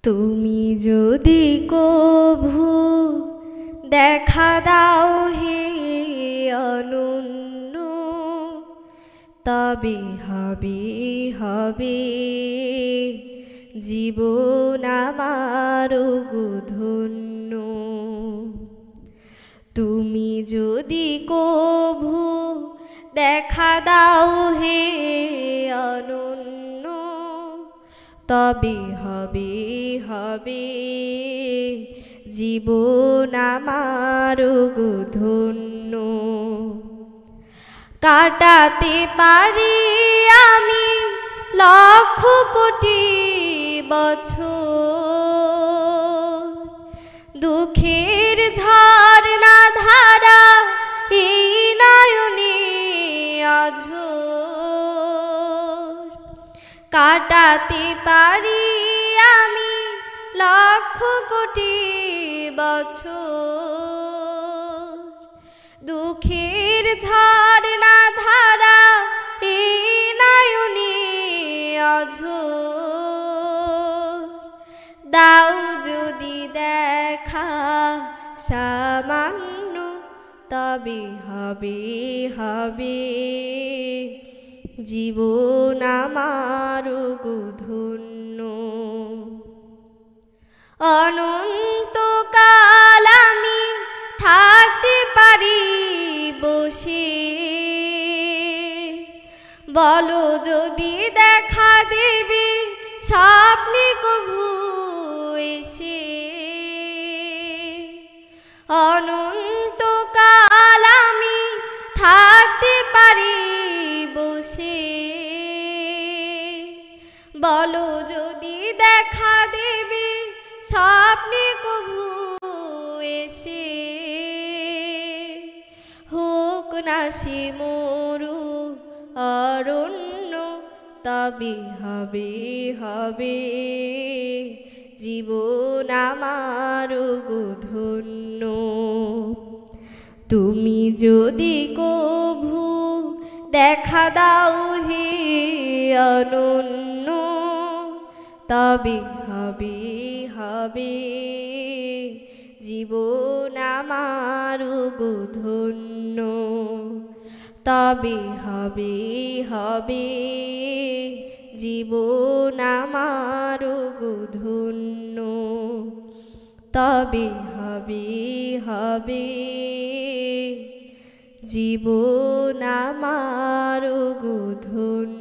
তুমি যদি কভু দেখা দাও হে অনন্য, তবে হবে হবে জীবন আমার ধন্য। তুমি যদি কভু দেখা দাও হে অনন্য, তবে হবে হবে জীবন আমার ধন্য। কাটাতে পারি আমি লক্ষ কোটি বছর, দুঃখের ঝর্ণা ধারা এই নয়নে অঝোর। কাটাতে পারি আমি লক্ষ কোটি বছর, দুঃখের ঝর্ণা ধারা এই নয়নে অঝোর। দাও যদি দেখা সামান্য, তবে হবে হবে জীবন আমার ধন্য। অনন্তকাল আমি থাকতে পারি বসে, বলো যদি দেখা দেবে স্বপ্নে কভু এসে। অনন্তকাল আমি থাকতে পারি বসে, বলো যদি দেখা দেবে স্বপ্নে কভু এসে। হোক না সে মরু অরণ্য, তবে হবে হবে জীবন আমার ধন্য। তুমি যদি কভু দেখা দাও হে অনন্য, তবে হবে হবে জীবন আমার ধন্য। তবে হবে হবে জীবন আমার ধন্য। তবে হবে হবে জীবন আমার ধন্য।